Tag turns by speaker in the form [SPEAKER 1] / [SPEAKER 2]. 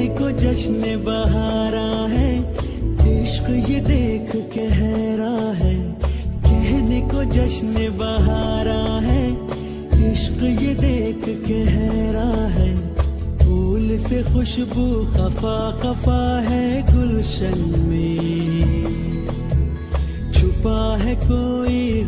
[SPEAKER 1] को जश्न बहारा है, इश्क ये देख के हैरा है। कहने को जश्न बहारा है, इश्क ये देख के हैरा है। फूल से खुशबू खफा खफा है गुलशन में, छुपा है कोई